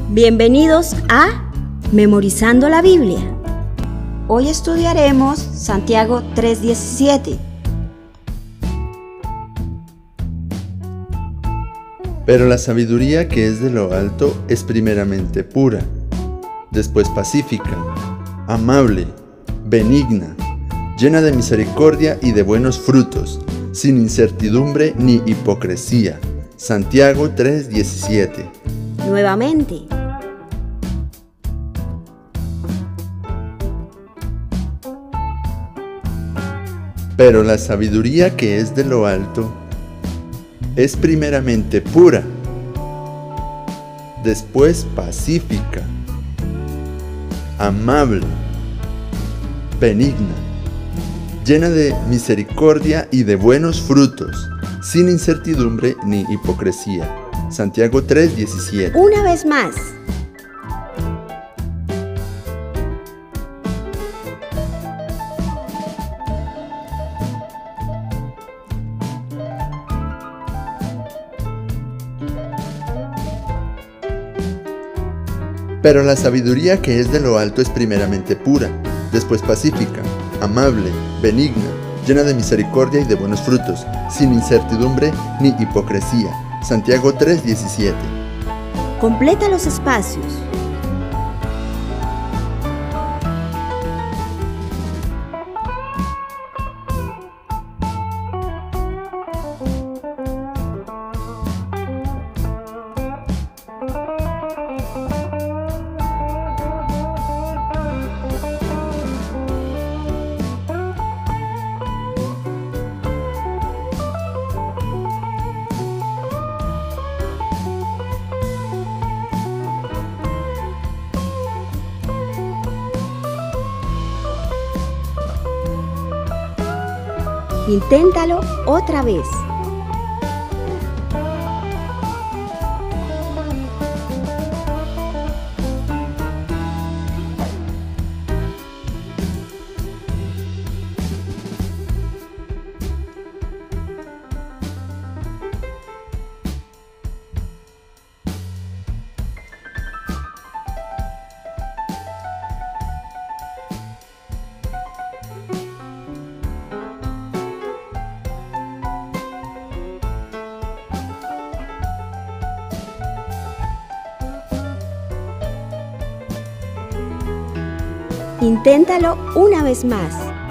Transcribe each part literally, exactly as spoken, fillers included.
Bienvenidos a Memorizando la Biblia. Hoy estudiaremos Santiago tres diecisiete. Pero la sabiduría que es de lo alto es primeramente pura, después pacífica, amable, benigna, llena de misericordia y de buenos frutos, sin incertidumbre ni hipocresía. Santiago tres diecisiete. Nuevamente. Pero la sabiduría que es de lo alto es primeramente pura, después pacífica, amable, benigna, llena de misericordia y de buenos frutos, sin incertidumbre ni hipocresía. Santiago tres diecisiete. Una vez más. Pero la sabiduría que es de lo alto es primeramente pura, después pacífica, amable, benigna, llena de misericordia y de buenos frutos, sin incertidumbre ni hipocresía. Santiago tres diecisiete. Completa los espacios. Inténtalo otra vez. Inténtalo una vez más.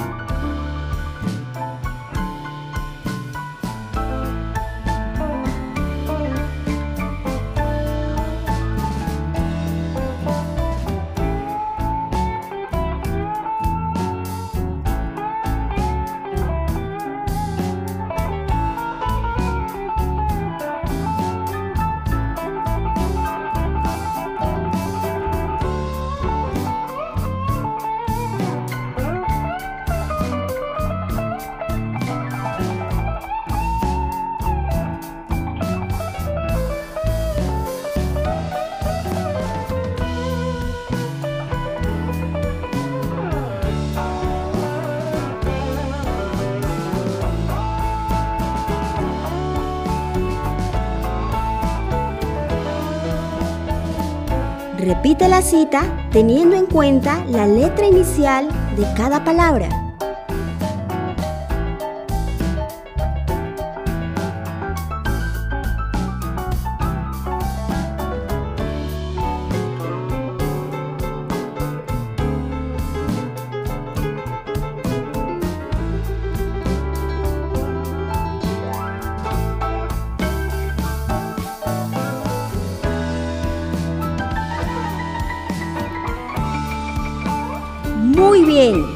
Repite la cita teniendo en cuenta la letra inicial de cada palabra. Muy bien.